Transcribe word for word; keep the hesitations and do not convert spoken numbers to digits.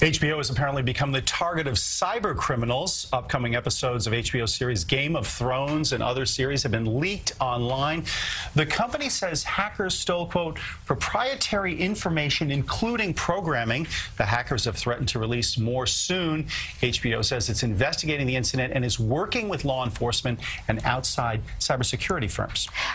H B O has apparently become the target of cyber criminals. Upcoming episodes of H B O series Game of Thrones and other series have been leaked online. The company says hackers stole, quote, proprietary information, including programming. The hackers have threatened to release more soon. H B O says it's investigating the incident and is working with law enforcement and outside cybersecurity firms.